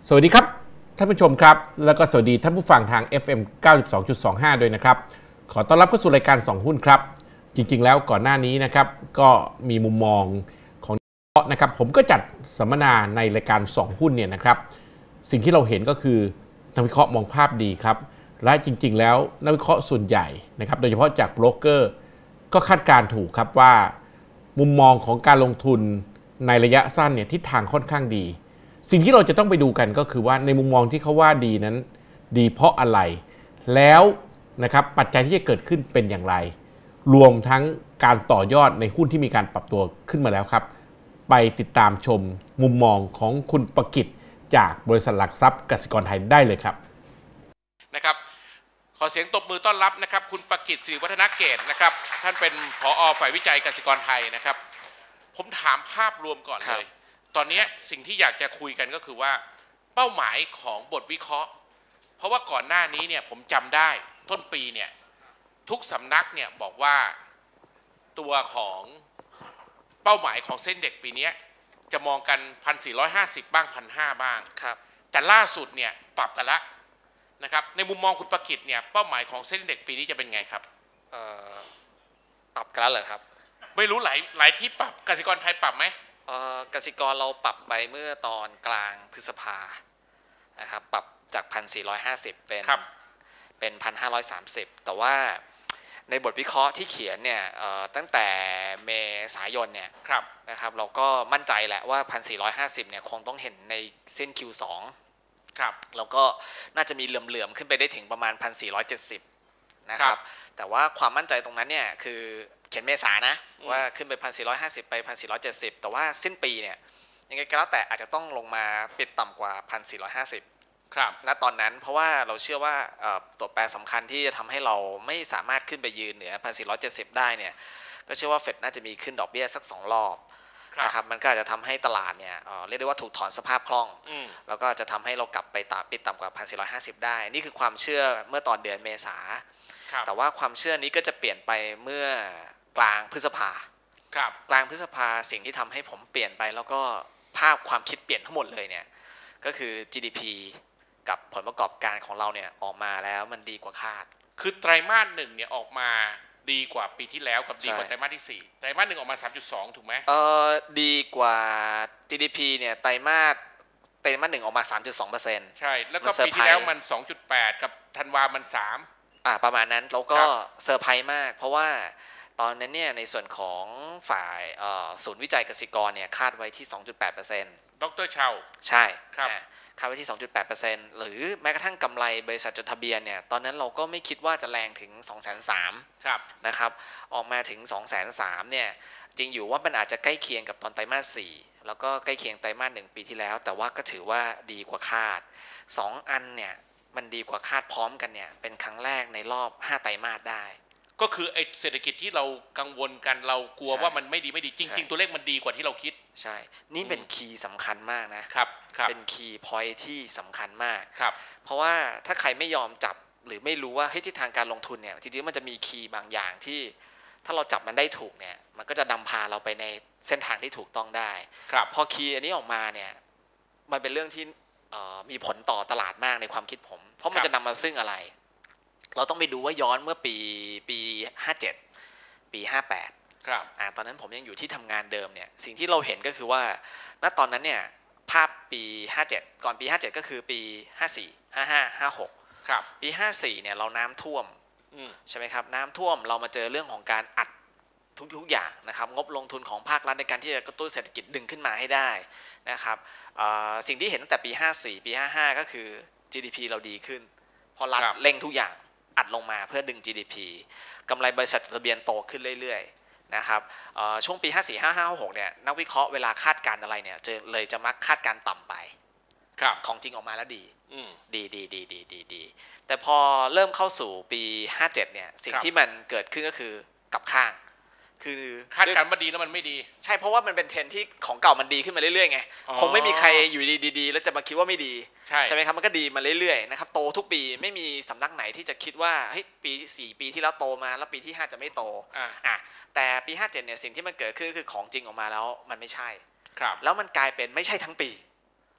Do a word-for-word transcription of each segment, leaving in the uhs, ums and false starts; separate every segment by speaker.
Speaker 1: สวัสดีครับท่านผู้ชมครับแล้วก็สวัสดีท่านผู้ฟังทาง เอฟ เอ็ม เก้าสิบสองจุดสองห้า ด้วยนะครับขอต้อนรับเข้าสู่รายการสองหุ้นครับจริงๆแล้วก่อนหน้านี้นะครับก็มีมุมมองของนะครับผมก็จัดสัมมนาในรายการสองหุ้นเนี่ยนะครับสิ่งที่เราเห็นก็คือนักวิเคราะห์มองภาพดีครับและจริงๆแล้วนักวิเคราะห์ส่วนใหญ่นะครับโดยเฉพาะจากโบรกเกอร์ก็คาดการณ์ถูกครับว่ามุมมองของการลงทุนในระยะสั้นเนี่ยทิศทางค่อนข้างดีสิ่งที่เราจะต้องไปดูกันก็คือว่าในมุมมองที่เขาว่าดีนั้นดีเพราะอะไรแล้วนะครับปัจจัยที่จะเกิดขึ้นเป็นอย่างไรรวมทั้งการต่อยอดในหุ้นที่มีการปรับตัวขึ้นมาแล้วครับไปติดตามชมมุมมองของคุณประกิตจากบริษัทหลักทรัพย์กสิกรไทยได้เลยครับนะครับขอเสียงตบมือต้อนรับนะครับคุณประกิต สิริวัฒนเกตนะครับท่านเป็นผอ.ฝ่ายวิจัยกสิกรไทยนะครับผมถามภาพรวมก่อนเลยตอนนี้สิ่งที่อยากจะคุยกันก็คือว่าเป้าหมายของบทวิเคราะห์เพราะว่าก่อนหน้านี้เนี่ยผมจำได้ต้นปีเนี่ยทุกสำนักเนี่ยบอกว่าตัวของเป้าหมายของเส้นเด็กปีนี้จะมองกัน หนึ่งพันสี่ร้อยห้าสิบ บ้าง หนึ่งพันห้าร้อย บ้างครับแต่ล่าสุดเนี่ยปรับกันละนะครับในมุมมองคุณประกิตเนี่ยเป้าหมายของเส้นเด็กปีนี้จะเป็นไงครับ
Speaker 2: เอ่อปรับกันแล้วเหรอครับ
Speaker 1: ไม่รู้หลายหลายที่ปรับกสิกรไทยปรับไหม
Speaker 2: กสิกรเราปรับไปเมื่อตอนกลางพฤษภานะครับปรับจาก หนึ่งพันสี่ร้อยห้าสิบ เป็นเป็น หนึ่งพันห้าร้อยสามสิบ แต่ว่าในบทวิเคราะห์ที่เขียนเนี่ยตั้งแต่เมษายนเนี่ยนะครับเราก็มั่นใจแหละว่า หนึ่งพันสี่ร้อยห้าสิบ เนี่ยคงต้องเห็นในเส้น คิว สอง ครับแล้วก็น่าจะมีเหลื่อมๆขึ้นไปได้ถึงประมาณ หนึ่งพันสี่ร้อยเจ็ดสิบ นะครับแต่ว่าความมั่นใจตรงนั้นเนี่ยคือเขียนเมษานะว่าขึ้นไป หนึ่งพันสี่ร้อยห้าสิบ ไป หนึ่งพันสี่ร้อยเจ็ดสิบ แต่ว่าสิ้นปีเนี่ยยังไงก็แล้วแต่อาจจะต้องลงมาปิดต่ำกว่า หนึ่งพันสี่ร้อยห้าสิบ ครับณตอนนั้นเพราะว่าเราเชื่อว่าตัวแปรสำคัญที่จะทำให้เราไม่สามารถขึ้นไปยืนเหนือ หนึ่งพันสี่ร้อยเจ็ดสิบ ได้เนี่ยก็เชื่อว่าเฟดน่าจะมีขึ้นดอกเบี้ยสักสองรอบนะครับมันก็อาจจะทำให้ตลาดเนี่ยเรียกได้ว่าถูกถอนสภาพคล่องแล้วก็จะทำให้เรากลับไปตาปิดต่ำกว่า หนึ่งพันสี่ร้อยห้าสิบ ได้นี่คือความเชื่อเมื่อตอนเดือนเมษาแต่ว่าความเชื่อนี้ก็จะเปลี่ยนไปเมื่อกลางพฤษภากลางพฤษภาสิ่งที่ทำให้ผมเปลี่ยนไปแล้วก็ภาพความคิดเปลี่ยนทั้งหมดเลยเนี่ยก็คือ จี ดี พี กับผลประกอบการของเราเนี่ยออกมาแล้วมันดีกว่าคาด
Speaker 1: คือไตรมาสหนึ่งเนี่ยออกมาดีกว่าปีที่แล้วกับดีกว่าไตรมาสที่สี่ไตรมาสหนึ่งออกมา สามจุดสอง ถูกไหม
Speaker 2: เออดีกว่า จี ดี พี เนี่ยไตรมาสไตรมาสหนึ่งออกมา สามจุดสองเปอร์เซ็นต์
Speaker 1: ใช่แล้วก็ปีที่แล้วมัน สองจุดแปด กับธันวามันสาม
Speaker 2: อ่าประมาณนั้นแล้วก็เซอร์ไพรส์มากเพราะว่าตอนนั้นเนี่ยในส่วนของฝ่ายศูนย์วิจัยกสิกรเนี่ยคาดไว้ที่ สองจุดแปดเปอร์เซ็นต์
Speaker 1: ดร.เชา
Speaker 2: ใช่ครับคาดไว้ที่ สองจุดแปดเปอร์เซ็นต์ หรือแม้กระทั่งกำไรบริษัทจดทะเบียนเนี่ยตอนนั้นเราก็ไม่คิดว่าจะแรงถึง สองแสนสามหมื่น ครับนะครับออกมาถึง สองแสนสามหมื่น เนี่ยจริงอยู่ว่ามันอาจจะใกล้เคียงกับตอนไตรมาสสี่แล้วก็ใกล้เคียงไตรมาสหนึ่งปีที่แล้วแต่ว่าก็ถือว่าดีกว่าคาดสองอันเนี่ยมันดีกว่าคาดพร้อมกันเนี่ยเป็นครั้งแรกในรอบห้าไตรมาสได้
Speaker 1: ก็คือไอ้เศรษฐกิจที่เรากังวลกันเรากลัวว่ามันไม่ดีไม่ดีจริงๆตัวเลขมันดีกว่าที่เราคิด
Speaker 2: ใช่นี่เป็นคีย์สำคัญมาก
Speaker 1: นะครับ
Speaker 2: เป็นคีย์พอยท์ที่สำคัญมาก
Speaker 1: ครับ
Speaker 2: เพราะว่าถ้าใครไม่ยอมจับหรือไม่รู้ว่าเฮ้ยทิศทางการลงทุนเนี่ยจริงๆมันจะมีคีย์บางอย่างที่ถ้าเราจับมันได้ถูกเนี่ยมันก็จะนำพาเราไปในเส้นทางที่ถูกต้องได้
Speaker 1: ครับ
Speaker 2: พอคีย์อันนี้ออกมาเนี่ยมันเป็นเรื่องที่มีผลต่อตลาดมากในความคิดผมเพราะมันจะนำมาซึ่งอะไรเราต้องไปดูว่าย้อนเมื่อปีปีห้าเจ็ดปีห้าแปด
Speaker 1: ครับ
Speaker 2: อ่าตอนนั้นผมยังอยู่ที่ทำงานเดิมเนี่ยสิ่งที่เราเห็นก็คือว่าณตอนนั้นเนี่ยภาพปีห้าเจ็ดก่อนปีห้าเจ็ดก็คือปีห้าสี่ ห้าห้า ห้าหก
Speaker 1: ครับ
Speaker 2: ปีห้าสี่เนี่ยเราน้ำท่วมใช่ไหมครับน้ำท่วมเรามาเจอเรื่องของการอัดทุกๆอย่างนะครับงบลงทุนของภาครัฐในการที่จะกระตุ้นเศรษฐกิจดึงขึ้นมาให้ได้นะครับสิ่งที่เห็นตั้งแต่ปีห้าสี่ปีห้าห้าก็คือ จี ดี พี เราดีขึ้นพอรัฐเร่งทุกอย่างอัดลงมาเพื่อดึง จี ดี พี กำไรบริษัทจดทะเบียนโตขึ้นเรื่อยๆนะครับช่วงปีห้าสี่ ห้าห้า ห้าหกเนี่ยนักวิเคราะห์เวลาคาดการณ์อะไรเนี่ยจะเลยจะมักคาดการณ์ต่ำไปของจริงออกมาแล้วดีดีดีดีดีดีดีแต่พอเริ่มเข้าสู่ปีห้าเจ็ดเนี่ยสิ่งที่มันเกิดขึ้นก็คือกลับข้างคือ
Speaker 1: คาดการณ์ว่าดีแล้วมันไม่ดี
Speaker 2: ใช่เพราะว่ามันเป็นเทรนที่ของเก่ามันดีขึ้นมาเรื่อยๆไงคงไม่มีใครอยู่ดีๆแล้วจะมาคิดว่าไม่ดี
Speaker 1: ใช่
Speaker 2: ใช่ไหมครับมันก็ดีมาเรื่อยๆนะครับโตทุกปีไม่มีสำนักไหนที่จะคิดว่าเฮ้ยปีสี่ปีที่แล้วโตมาแล้วปีที่ห้าจะไม่โตอ่ะแต่ปีห้าเจ็ดเนี่ยสิ่งที่มันเกิดขึ้นคือของจริงออกมาแล้วมันไม่ใช่
Speaker 1: ครับ
Speaker 2: แล้วมันกลายเป็นไม่ใช่ทั้งปี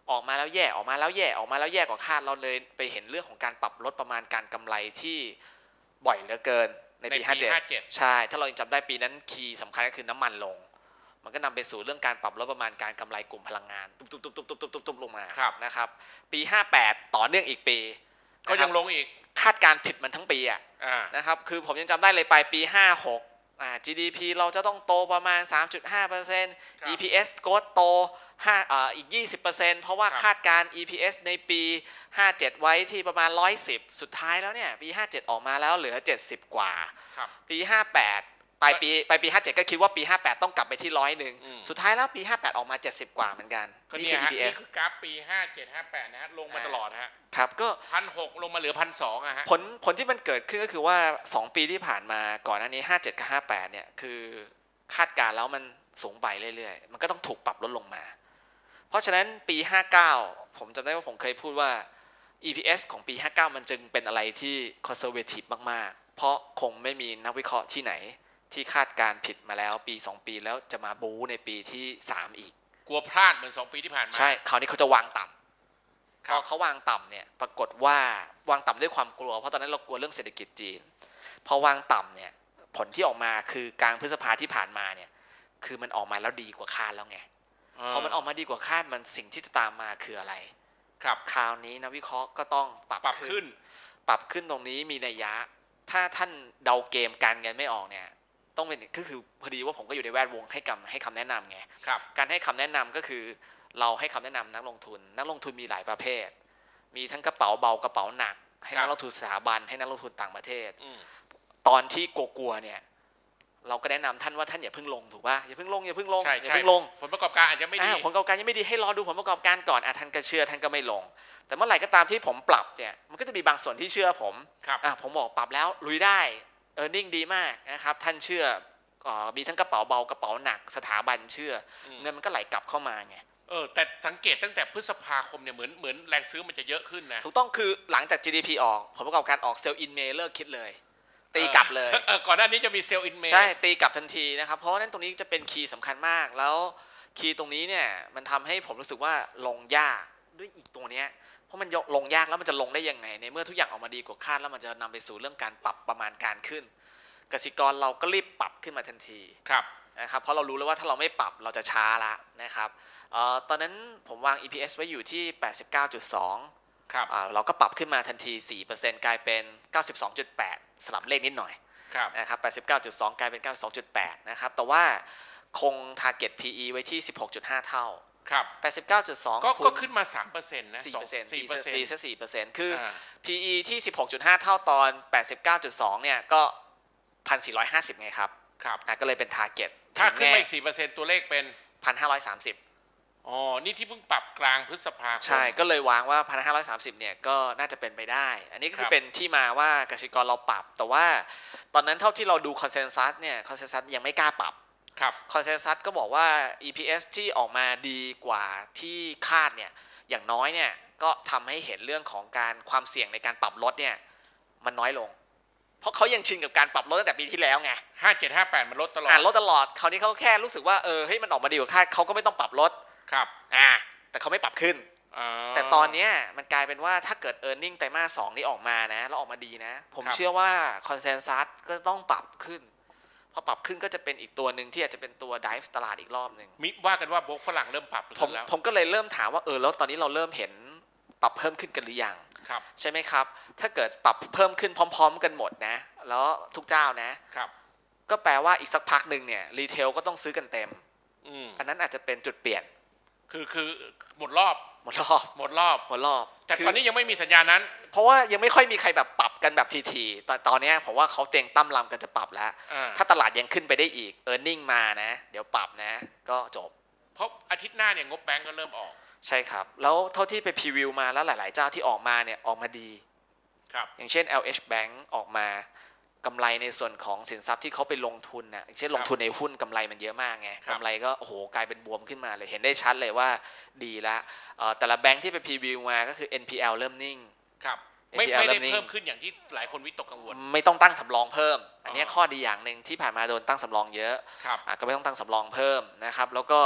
Speaker 2: ออกมาแล้วแย่ออกมาแล้วแย่ออกมาแล้วแย่กว่าคาดเราเลยไปเห็นเรื่องของการปรับลดประมาณการกำไรที่บ่อยเหลือเกินในปีห้าเจ็ดใช่ถ้าเราจำได้ปีนั้นคีย์สำคัญก็คือน้ำมันลงมันก็นำไปสู่เรื่องการปรับลดประมาณการกำไรกลุ่มพลังงานตุ๊บตุ๊บตุ๊บตุ๊บตุ๊บตุ๊บตุ๊บลงมานะครับปีห้าแปดต่อเนื่องอีกปี
Speaker 1: ก็ยังลงอีก
Speaker 2: คาดการผิดมันทั้งปีอ่ะนะครับคือผมยังจำได้เลยปลายปีห้าหกอ่า จี ดี พี เราจะต้องโตประมาณ สามจุดห้าเปอร์เซ็นต์ อี พี เอส growth โตห้าอ่าอีก ยี่สิบเปอร์เซ็นต์ เพราะว่าคาดการ อี พี เอส ในปีห้าเจ็ดไว้ที่ประมาณหนึ่งร้อยสิบสุดท้ายแล้วเนี่ยปีห้าเจ็ดออกมาแล้วเหลือเจ็ดสิบกว่าปีห้าแปดปลายปีปลายปีห้าเจ็ดก็คิดว่าปีห้าแปดต้องกลับไปที่ร้อยหนึ่งสุดท้ายแล้วปีห้าแปดออกมาเจ็ดสิบกว่าเหมือนกัน
Speaker 1: นี่คือ อี พี เอส นี่คือกราฟปีห้าเจ็ด ห้าแปดนะฮะลงมาตลอดฮะ
Speaker 2: ครับก็
Speaker 1: หนึ่งพันหกร้อย ลงมาเหลือ หนึ่งพันสองร้อย อ่ะฮะ
Speaker 2: ผลผลที่มันเกิดขึ้นก็คือว่าสองปีที่ผ่านมาก่อนหน้านี้ห้าเจ็ดกับห้าแปดเนี่ยคือคาดการแล้วมันสูงไปเรื่อยๆมันก็ต้องถูกปรับลดลงมาเพราะฉะนั้นปีห้าเก้าผมจำได้ว่าผมเคยพูดว่า อี พี เอส ของปีห้าเก้ามันจึงเป็นอะไรที่ conservative มากๆเพราะคงไม่มีนักวิเคราะห์ที่ไหนที่คาดการผิดมาแล้วปีสองปีแล้วจะมาบู๊ในปีที่สามอีก
Speaker 1: กลัวพลาดเหมือนสองปีที่ผ่านมา
Speaker 2: ใช่คราวนี้เขาจะวางต่ำพอเขาวางต่ำเนี่ยปรากฏว่าวางต่ำด้วยความกลัวเพราะตอนนั้นเรากลัวเรื่องเศรษฐกิจจีนพอวางต่ำเนี่ยผลที่ออกมาคือกลางพฤษภาที่ผ่านมาเนี่ยคือมันออกมาแล้วดีกว่าคาดแล้วไงพอมันออกมาดีกว่าคาดมันสิ่งที่จะตามมาคืออะไร
Speaker 1: ครับ
Speaker 2: คราวนี้นักวิเคราะห์ก็ต้องปรับขึ้นปรับขึ้นตรงนี้มีนัยยะถ้าท่านเดาเกมการเงินไม่ออกเนี่ยต้องเป็นก็คือพอดีว่าผมก็อยู่ในแวดวงให้คำให้คำแนะนำไงการให้คำแนะนำก็คือเราให้คำแนะนำนักลงทุนนักลงทุนมีหลายประเภทมีทั้งกระเป๋าเบากระเป๋าหนักให้นักลงทุนสถาบันให้นักลงทุนต่างประเทศตอนที่กลัวๆเนี่ยเราก็แนะนำท่านว่าท่านอย่าเพิ่งลงถูกป่ะอย่าเพิ่งลงอย่าเพิ่งลงอย่าเพิ่งลง
Speaker 1: ผลประกอบการอาจจะไม่ดี
Speaker 2: ผลประกอบการยังไม่ดีให้รอดูผลประกอบการก่อนท่านก็เชื่อท่านก็ไม่ลงแต่เมื่อไหร่ก็ตามที่ผมปรับเนี่ยมันก็จะมีบางส่วนที่เชื่อผมผมบอกปรับแล้วลุยได้เออร์เน็งดีมากนะครับท่านเชื่อมีทั้งกระเป๋าเบากระเป๋าหนักสถาบันเชื่อเงินมันก็ไหลกลับเข้ามาไง
Speaker 1: เออแต่สังเกตตั้งแต่พฤษภาคมเนี่ยเหมือนเหมือนแรงซื้อมันจะเยอะขึ้นนะ
Speaker 2: ถูกต้องคือหลังจาก จี ดี พี ออกผลประกอบการออกเซลล์อินเมย์เลิกคิดเลยตีกลับเลย
Speaker 1: เออก่อนหน้านี้จะมีเซลล์อินเมย์
Speaker 2: ใช่ตีกลับทันทีนะครับเพราะนั้นตรงนี้จะเป็นคีย์สำคัญมากแล้วคีย์ตรงนี้เนี่ยมันทำให้ผมรู้สึกว่าลงยากด้วยอีกตัวเนี้ยเพราะมันลงยากแล้วมันจะลงได้ยังไงในเมื่อทุกอย่างออกมาดีกว่าคาดแล้วมันจะนำไปสู่เรื่องการปรับประมาณการขึ้นกสิกรเราก็รีบปรับขึ้นมาทันที
Speaker 1: ครับ
Speaker 2: นะครับเพราะเรารู้แล้วว่าถ้าเราไม่ปรับเราจะช้าละนะครับเอ่อตอนนั้นผมวาง อี พี เอส ไว้อยู่ที่ แปดสิบเก้าจุดสอง
Speaker 1: ครับ
Speaker 2: อ่าเราก็ปรับขึ้นมาทันที สี่เปอร์เซ็นต์ กลายเป็น เก้าสิบสองจุดแปด สลับเลขนิดหน่อยนะครับ แปดสิบเก้าจุดสอง กลายเป็น เก้าสิบสองจุดแปด นะครับแต่ว่าคง target พี อี ไว้ที่ สิบหกจุดห้า เท่า
Speaker 1: ครับ
Speaker 2: แปดสิบเก้าจุดสอง
Speaker 1: ก็ก็ขึ้นมา สามเปอร์เซ็นต์ นะ
Speaker 2: สี่เปอร์เซ็นต์
Speaker 1: สี่เปอร์เซ็นต์
Speaker 2: ตีซะ สี่เปอร์เซ็นต์ คือ พี อี ที่ สิบหกจุดห้า เท่าตอน แปดสิบเก้าจุดสอง เนี่ยก็ หนึ่งพันสี่ร้อยห้าสิบ ไงครับ
Speaker 1: ครับ
Speaker 2: ก็เลยเป็น target
Speaker 1: ถ้าขึ้นมาอีก สี่เปอร์เซ็นต์ ตัวเลขเป็น
Speaker 2: หนึ่งพันห้าร้อยสามสิบ
Speaker 1: อ๋อนี่ที่เพิ่งปรับกลางพฤษภาคม
Speaker 2: ใช่ก็เลยวางว่า หนึ่งพันห้าร้อยสามสิบ เนี่ยก็น่าจะเป็นไปได้อันนี้ก็คือเป็นที่มาว่ากสิกรเราปรับแต่ว่าตอนนั้นเท่าที่เราดูคอนเซนแซสเนี่ยคอนเซนแซสยังไม่กล้าปรับ
Speaker 1: ครับ
Speaker 2: คอนเซนแซสก็บอกว่า อี พี เอส ที่ออกมาดีกว่าที่คาดเนี่ยอย่างน้อยเนี่ยก็ทำให้เห็นเรื่องของการความเสี่ยงในการปรับลดเนี่ยมันน้อยลงเพราะเขายังชินกับการปรับลดตั้งแต่ปีที่แล้วไง
Speaker 1: ห้าเจ็ด ห้าแปดมันลดตลอด
Speaker 2: อ่าลดตลอดคราวนี้เขาแค่รู้สึกว่าเออเฮ้ยมันออกมาดีกว่าคาดเขาก็ไม่ต้องปรับลด
Speaker 1: ครับ
Speaker 2: อ่าแต่เขาไม่ปรับขึ้นแต่ตอนนี้มันกลายเป็นว่าถ้าเกิด earning ไตรมาสสองนี้ออกมานะแล้วออกมาดีนะผมเชื่อว่า consensus ก็ต้องปรับขึ้นพอปรับขึ้นก็จะเป็นอีกตัวหนึ่งที่อาจจะเป็นตัว dive ตลาดอีกรอบหนึ่ง
Speaker 1: มิว่ากันว่าโบรกฝรั่งเริ่มปรับ
Speaker 2: ผม
Speaker 1: แล้ว
Speaker 2: ผมก็เลยเริ่มถามว่าเออแล้วตอนนี้เราเริ่มเห็นปรับเพิ่มขึ้นกันหรือยังใช่ไหมครับถ้าเกิดปรับเพิ่มขึ้นพร้อมๆกันหมดนะแล้วทุกเจ้านะครับก็แปลว่าอีกสักพักหนึ่งเนี่ยรีเทลก็ต้องซื้อกันเต็มอันนั้นอาจจะเป็นจุดเปลี่ยน
Speaker 1: คือคือหมดรอบ
Speaker 2: หมดรอบ
Speaker 1: หมดรอบ
Speaker 2: หมดรอบ
Speaker 1: แต่ตอนนี้ยังไม่มีสัญญาณนั้น
Speaker 2: เพราะว่ายังไม่ค่อยมีใครแบบปรับกันแบบทีๆตอนตอนนี้ผมว่าเขาเตรียมตั้มลำกันจะปรับแล้วถ้าตลาดยังขึ้นไปได้อีก earning มานะเดี๋ยวปรับนะก็จบ
Speaker 1: เพราะอาทิตย์หน้าเนี่ยงบแบงก์ก็เริ่มออก
Speaker 2: ใช่ครับแล้วเท่าที่ไปพรีวิวมาแล้วหลายๆเจ้าที่ออกมาเนี่ยออกมาดี
Speaker 1: ครับ
Speaker 2: อย่างเช่น แอล เอช Bank ออกมากำไรในส่วนของสินทรัพย์ที่เขาไปลงทุนนะอย่างเช่นลงทุนในหุ้นกำไรมันเยอะมากไงกำไรก็โอ้โหกลายเป็นบวมขึ้นมาเลยเห็นได้ชัดเลยว่าดีแล้วแต่ละแบงค์ที่ไปพรีวิวมาก็คือ เอ็น พี แอล เริ่มนิ่ง
Speaker 1: ครับไม่ไม่ได้เพิ่มขึ้นอย่างที่หลายคนวิตกกังวล
Speaker 2: ไม่ต้องตั้งสำรองเพิ่มอันนี้ข้อดีอย่างหนึ่งที่ผ่านมาโดนตั้งสำรองเยอะก็ไม่ต้องตั้งสำรองเพิ่มนะครับแล้วก็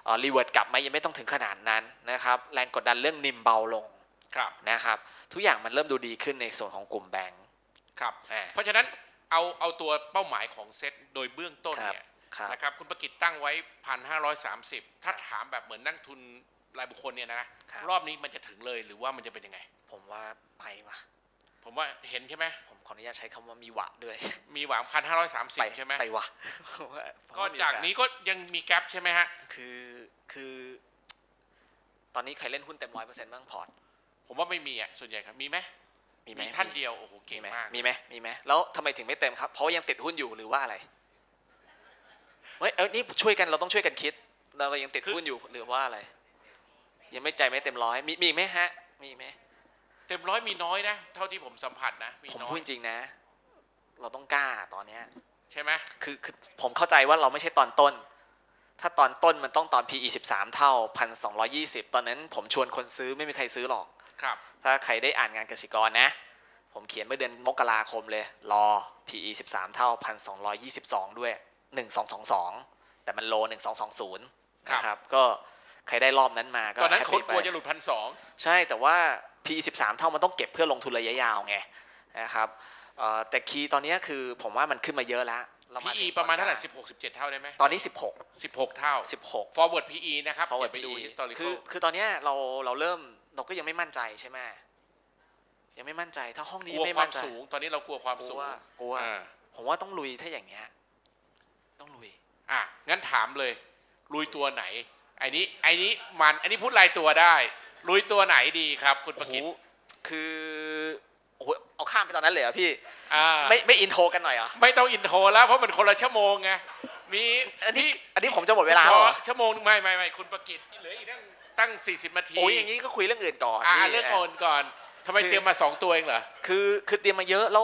Speaker 2: รีเวิร์ดกลับไหมยังไม่ต้องถึงขนาดนั้นนะครับแรงกดดันเรื่องนิมเบาลงนะครับทุกอย่างมันเริ่มดูดีขึ้นในส่วนของกลุ่มแบงก์
Speaker 1: ครับเพราะฉะนั้นเอาเอาตัวเป้าหมายของเซ็ตโดยเบื้องต้นเนี่ยนะครับคุณประกิตตั้งไว้ หนึ่งพันห้าร้อยสามสิบ ถ้าถามแบบเหมือนนักทุนรายบุคคลเนี่ยนะรอบนี้มันจะถึงเลยหรือว่ามันจะเป็นยังไง
Speaker 2: ผมว่าไปว่ะ
Speaker 1: ผมว่าเห็นใช่ไหม
Speaker 2: ผมขออนุญาตใช้คำว่ามีหวะด้วย
Speaker 1: มีหวะ หนึ่งพันห้าร้อยสามสิบ ใช่ไหม
Speaker 2: ไปว่ะ
Speaker 1: ก็จากนี้ก็ยังมีแกลบใช่ไหมฮะ
Speaker 2: คือคือตอนนี้ใครเล่นหุ้นเต็มร้อยเปอร์เซ็นต์บ้างพอร์ต
Speaker 1: ผมว่าไม่มีอ่ะส่วนใหญ่ครับมีไหมมีไหมท่านเดียวโอ้โหเก่งมาก
Speaker 2: มีไหมมีไหมแล้วทำไมถึงไม่เต็มครับเพราะยังติดหุ้นอยู่หรือว่าอะไรเฮ้ยเออนี่ช่วยกันเราต้องช่วยกันคิดเรายังติดหุ้นอยู่หรือว่าอะไรยังไม่ใจไม่เต็มร้อยมีมีไหมฮะมีไหม
Speaker 1: เต็มร้อยมีน้อยนะเท่าที่ผมสัมผัสนะ
Speaker 2: ผมพูดจริงนะเราต้องกล้าตอนเนี้ย
Speaker 1: ใช่ไหม
Speaker 2: คือคือผมเข้าใจว่าเราไม่ใช่ตอนต้นถ้าตอนต้นมันต้องตอน พี อี สิบสามเท่า หนึ่งพันสองร้อยยี่สิบ ตอนนั้นผมชวนคนซื้อไม่มีใครซื้อหรอก
Speaker 1: ครับ
Speaker 2: ถ้าใครได้อ่านงานกสิกรนะผมเขียนเมื่อเดือนมกราคมเลยรอ พี อี สิบสามเท่า หนึ่งพันสองร้อยยี่สิบสอง ด้วยหนึ่งพันสองร้อยยี่สิบสองแต่มันโลหนึ่งพันสองร้อยยี่สิบนะครับก็ใครได้รอบนั้นมาก็
Speaker 1: ตอนนั้นคนกลัวจะหลุด หนึ่งพันสองร้อย
Speaker 2: ใช่แต่ว่า พี อี สิบสามเท่ามันต้องเก็บเพื่อลงทุนระยะยาวไงนะครับแต่คีย์ตอนนี้คือผมว่ามันขึ้นมาเยอะแล้ว
Speaker 1: พี อี ประมาณเท่าไหร่สิบหก สิบเจ็ดเท่าได้ไหม
Speaker 2: ตอนนี้สิบหก
Speaker 1: สิบหกเท่า
Speaker 2: สิบหก
Speaker 1: forward พี อี นะครับอย่าไปดู historical
Speaker 2: คือคือตอนนี้เราเราเริ่มเราก็ยังไม่มั่นใจใช่ไหมยังไม่มั่นใจถ้าห้องนี้ไม่มั่นใจ
Speaker 1: สูงตอนนี้เรากลัวความสูง
Speaker 2: กลัวผมว่าต้องลุยถ้าอย่างเงี้ยต้องลุย
Speaker 1: อ่ะงั้นถามเลยลุยตัวไหนไอ้นี้ไอ้นี้มันไอ้นี้พูดรายตัวได้ลุยตัวไหนดีครับคุณประกิต
Speaker 2: คือโอ้โหเอาข้ามไปตอนนั้นเลยเหรอพี่ไม่ไม่อินโทรกันหน่อยเหรอ
Speaker 1: ไม่ต้องอินโทรแล้วเพราะมันคนละชั่วโมงไงมี
Speaker 2: อันนี้อันนี้ผมจะหมดเวลาแล้ว
Speaker 1: ชั่วโมงไม่ไม่ไม่คุณประกิตเหลืออีกตั้งตั้งสี่สิบนาที
Speaker 2: โอ้ยอย่างนี้ก็คุยเรื่องอื่นก่อน
Speaker 1: อ่าเรื่องอื่นก่อนทำไมเตรียมมาสองตัวเองเหรอ
Speaker 2: คือคือเตรียมมาเยอะแล้ว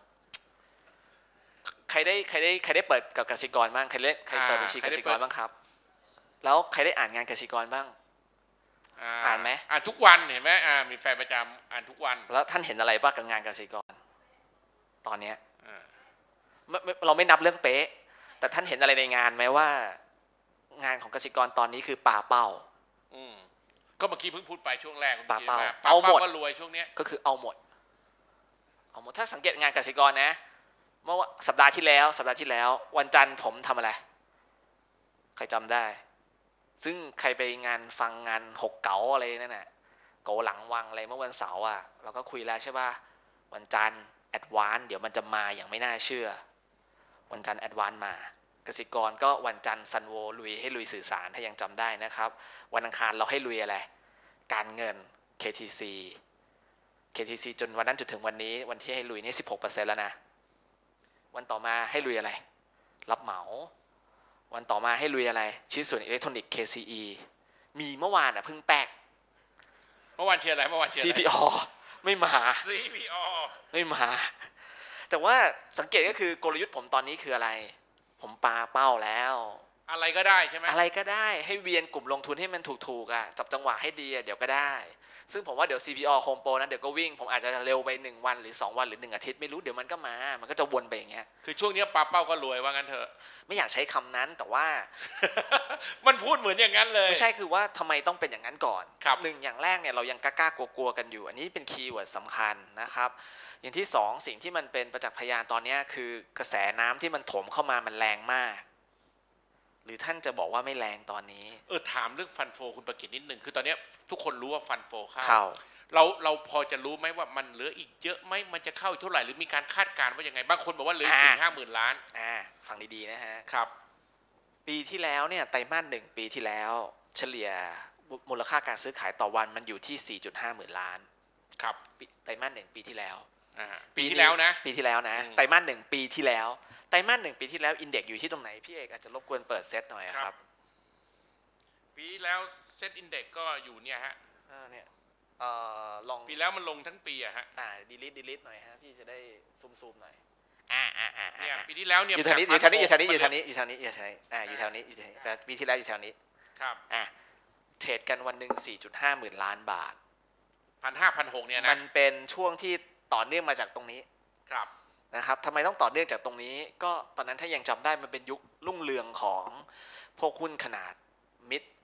Speaker 2: ใครได้ใครได้ใครได้เปิดกับกสิกรบ้างใครเล่นใครเปิดบัญชีกสิกรบ้างครับแล้วใครได้อ่านงานกสิกรบ้างอ่านไหม
Speaker 1: อ่านทุกวันเห็นไหมอ่ามีแฟนประจำอ่านทุกวัน
Speaker 2: แล้วท่านเห็นอะไรบ้างกับงานกสิกรตอนเนี้ยเราไม่นับเรื่องเป๊ะแต่ท่านเห็นอะไรในงานไหมว่างานของกสิกรตอนนี้คือป่าเป้า
Speaker 1: อืมก็เมื่อกี้เพิ่งพูดไปช่วงแรก
Speaker 2: ป่าเป้า
Speaker 1: เอาหมดก็รวยช่วงนี้
Speaker 2: ก็คือเอาหมดเอาหมดถ้าสังเกตงานกสิกรนะเมื่อสัปดาห์ที่แล้วสัปดาห์ที่แล้ววันจันทร์ผมทำอะไรใครจำได้ซึ่งใครไปงานฟังงานหกเก๋าอะไรนั่นน่ะโกหลังวังอะไรเมื่อวันเสาร์อ่ะเราก็คุยแล้วใช่ป่ะวันจันทร์แอดวานซ์เดี๋ยวมันจะมาอย่างไม่น่าเชื่อวันจันทร์แอดวานซ์มากสิกรก็วันจันทร์ซันโวลุยให้ลุยสื่อสารถ้ายังจำได้นะครับวันอังคารเราให้ลุยอะไรการเงิน เค ที ซี เค ที ซี จนวันนั้นจนถึงวันนี้วันที่ให้ลุยนี่ สิบหกเปอร์เซ็นต์ แล้วนะวันต่อมาให้ลุยอะไรรับเหมาวันต่อมาให้ลุยอะไรชิ้นส่วนอิเล็กทรอนิกส์ เค ซี อี มีเมื่อวานอ่ะเพิ่งแป๊ก
Speaker 1: เมื่อวานเชียร์อะไรเมื่อวานเชียร์
Speaker 2: ซี พี อ ไม่มา
Speaker 1: ซี พี อ
Speaker 2: ไม่มาแต่ว่าสังเกตก็คือกลยุทธ์ผมตอนนี้คืออะไรผมปาเป้าแล้ว
Speaker 1: อะไรก็ได้ใช่ไหม
Speaker 2: อะไรก็ได้ให้เวียนกลุ่มลงทุนให้มันถูกๆอ่ะจับจังหวะให้ดีเดี๋ยวก็ได้ซึ่งผมว่าเดี๋ยว ซี พี อ Home Pro นั้นเดี๋ยวก็วิ่งผมอาจจะเร็วไปหนึ่งวันหรือสองวันหรือหนึ่งอาทิตย์ไม่รู้เดี๋ยวมันก็มามันก็จะวนไปอย่างเงี้ย
Speaker 1: คือช่วงนี้ปาเป้าก็รวยว่างั้นเถอะ
Speaker 2: ไม่อยากใช้คำนั้นแต่ว่า
Speaker 1: มันพูดเหมือนอย่างนั้นเลย
Speaker 2: ไม่ใช่คือว่าทำไมต้องเป็นอย่างนั้นก่อนหนึ่งอย่างแรกเนี่ยเรายังกล้ากลัวๆกันอยู่อันนี้เป็นคีย์เวิร์ดสำคัญนะครับอย่างที่สองสิ่งที่มันเป็นประจักษ์พยานตอนนี้คือกระแสน้ำที่มันถมเข้ามามันแรงมากหรือท่านจะบอกว่าไม่แรงตอนนี้
Speaker 1: เออถามเรื่องฟันโฟคุณประกิตนิดหนึ่งคือตอนนี้ทุกคนรู้ว่าฟันโฟ
Speaker 2: เข้า
Speaker 1: เราเราพอจะรู้ไหมว่ามันเหลืออีกเยอะไหมมันจะเข้าเท่าไหร่หรือมีการคาดการณ์ว่ายังไงบางคนบอกว่าเหลือสี่ห้าหมื่นล้าน
Speaker 2: อ่าฟังดีๆนะฮะ
Speaker 1: ครับ
Speaker 2: ปีที่แล้วเนี่ยไตรมาสหนึ่งปีที่แล้วเฉลี่ยมูลค่าการซื้อขายต่อวันมันอยู่ที่ สี่จุดห้าหมื่นล้าน
Speaker 1: ครับ
Speaker 2: ไตรมาสหนึ่งปีที่แล้ว
Speaker 1: ปีที่แล้วนะ
Speaker 2: ปีที่แล้วนะไตรมาสหนึ่งปีที่แล้วไตรมาสหนึ่งปีที่แล้วอินเด็กซ์อยู่ที่ตรงไหนพี่เอกอาจจะรบกวนเปิดเซตหน่อยครับ
Speaker 1: ปีแล้วเซตอินเด็กซ์ก็อยู่เนี่ยฮะ
Speaker 2: เนี่ยลอง
Speaker 1: ปีแล้วมันลงทั้งปีอะฮะ
Speaker 2: อ่าดีลิทดีลิทหน่อยฮะพี่จะได้ซูมซูมหน่อยอ่าอ่าอ่า
Speaker 1: เนี่ยปีที่แล้วเนี่ย
Speaker 2: อยู่แถวนี้อยู่แถวนี้อยู่แถวนี้อยู่แถวนี้อยู่แถวนี้อยู่แถวนี้อ่าอยู่แถวนี้อยู่แถวนี้แต่ปีที่แล้วอยู่แถวนี้
Speaker 1: ครับ
Speaker 2: อ่าเทรดกันวันหนึ่ง สี่จุดห้าหมื่นล้านบาท
Speaker 1: พันห้าพันหกเนี่ยนะ
Speaker 2: มันเป็นช่วงที่ต่อเนื่องมาจากตรงนี้
Speaker 1: ครับ
Speaker 2: นะครับทำไมต้องต่อเนื่องจากตรงนี้ก็ตอนนั้นถ้ายังจำได้มันเป็นยุครุ่งเรืองของพวกหุ้นขนาด mid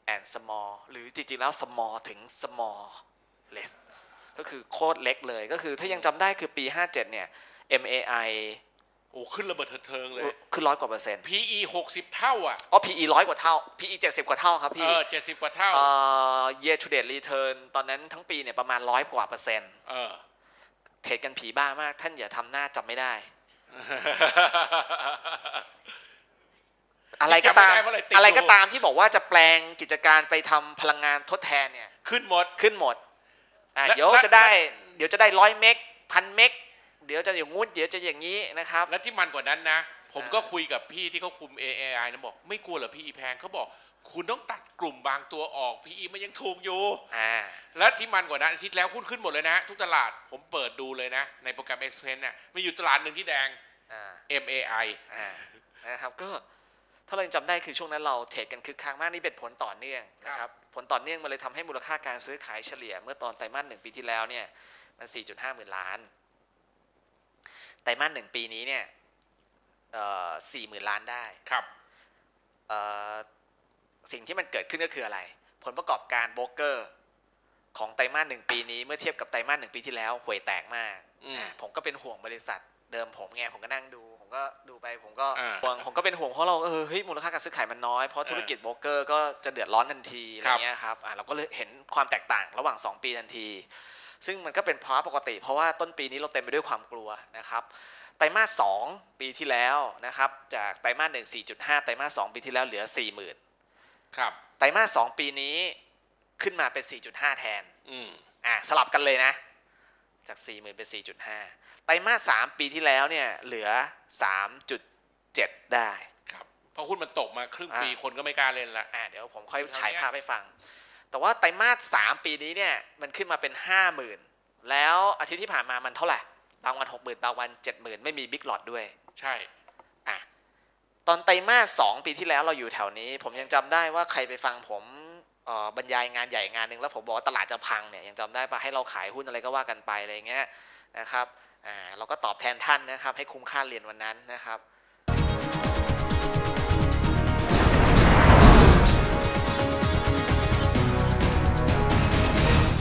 Speaker 2: and small หรือจริงๆแล้ว small ถึง smallest ก็คือโคตรเล็กเลยก็คือถ้ายังจำได้คือปีห้าเจ็ดเนี่ย เอ็ม เอ ไอ
Speaker 3: โอ้ขึ้นระเบิดเทิงเลย
Speaker 2: ขึ้นร้อยกว่าเปอร์เซ็นต์
Speaker 3: พี อี หกสิบเท่าอ่ะ
Speaker 2: อ๋อ พี อี ร้อยกว่าเท่า พี อี เจ็ดสิบกว่าเท่าครับพี่
Speaker 3: เออเจ็ดสิบกว่าเท่า
Speaker 2: เอ่อ year to date return ตอนนั้นทั้งปีเนี่ยประมาณร้อยกว่าเปอร์เซ็นต์
Speaker 3: เออ
Speaker 2: เทรดกันผีบ้ามากท่านอย่าทำหน้าจำไม่ได้อะไรก็ตามอะไรก็ตามที่บอกว่าจะแปลงกิจการไปทำพลังงานทดแทนเนี่ย
Speaker 3: ขึ้นหมด
Speaker 2: ขึ้นหมดอ่ะเดี๋ยวจะได้เดี๋ยวจะได้ร้อยเมกพันเมกเดี๋ยวจะอย่างงู้นเดี๋ยวจะอย่างนี้นะครับ
Speaker 3: และที่มันกว่านั้นนะผมก็คุยกับพี่ที่เขาคุม เอ ไอ นะบอกไม่กลัวเหรอพี่แพงเขาบอกคุณต้องตัดกลุ่มบางตัวออก พี อี มันยังถูกอยู่และที่มันกว่านั้นอาทิตย์แล้วหุ้นขึ้นหมดเลยนะทุกตลาดผมเปิดดูเลยนะในโปรแกรม Express เนี่ยมีอยู่ตลาดหนึ่งที่แดง เอ็ม เอ ไอ
Speaker 2: นะครับก็ถ้าเราจำได้คือช่วงนั้นเราเทรดกันคึกคักมากนี่เป็นผลต่อเนื่องนะครับผลต่อเนื่องมันเลยทำให้มูลค่าการซื้อขายเฉลี่ยเมื่อตอนไตรมาสหนึ่งปีที่แล้วเนี่ยมัน สี่จุดห้า หมื่นล้านไตรมาสหนึ่งปีนี้เนี่ยสี่หมื่นล้านได้
Speaker 3: ครับ
Speaker 2: สิ่งที่มันเกิดขึ้นก็คืออะไรผลประกอบการโบรกเกอร์ของไตรมาสหนึ่งปีนี้เมื่อเทียบกับไตรมาสหนึ่งปีที่แล้วห่วยแตกมากผมก็เป็นห่วงบริษัทเดิมผมไงผมก็นั่งดูผมก็ดูไปผมก็ห่วงผมก็เป็นห่วงเพราะเราเออเฮ้ยมูลค่าการซื้อขายมันน้อยเพราะธุรกิจโบรกเกอร์ก็จะเดือดร้อนทันทีอะไรเงี้ยครับเราก็เลยเห็นความแตกต่างระหว่างสองปีทันทีซึ่งมันก็เป็นภาวะปกติเพราะว่าต้นปีนี้เราเต็มไปด้วยความกลัวนะครับไตรมาสสองปีที่แล้วนะครับจากไตรมาสหนึ่ง สี่จุดห้า ไตรมาสสองปีที่แล้วเหลือ สี่หมื่น
Speaker 3: ครับ
Speaker 2: ไตรมาสสองปีนี้ขึ้นมาเป็น สี่จุดห้า แทน
Speaker 3: อืม
Speaker 2: อ่าสลับกันเลยนะจาก สี่หมื่น เป็น สี่จุดห้า ไตรมาสสามปีที่แล้วเนี่ยเหลือ สามจุดเจ็ด ได้
Speaker 3: ครับเพราะหุ้นมันตกมาครึ่งปีคนก็ไม่กล้าเล่นละ
Speaker 2: อ่าเดี๋ยวผมค่อยฉายภาพให้ฟังแต่ว่าไตรมาสสามปีนี้เนี่ยมันขึ้นมาเป็น ห้าหมื่น แล้วอาทิตย์ที่ผ่านมามันเท่าไหร่บางวัน หกหมื่น บางวัน เจ็ดหมื่น ไม่มีบิ๊กหลอตด้วย
Speaker 3: ใช่
Speaker 2: อ่ะตอนไตรมาสสองปีที่แล้วเราอยู่แถวนี้ผมยังจำได้ว่าใครไปฟังผมบรรยายงานใหญ่งานหนึ่งแล้วผมบอกว่าตลาดจะพังเนี่ยยังจำได้ปะให้เราขายหุ้นอะไรก็ว่ากันไปอะไรเงี้ยนะครับอ่าเราก็ตอบแทนท่านนะครับให้คุ้มค่าเรียนวันนั้นนะครับ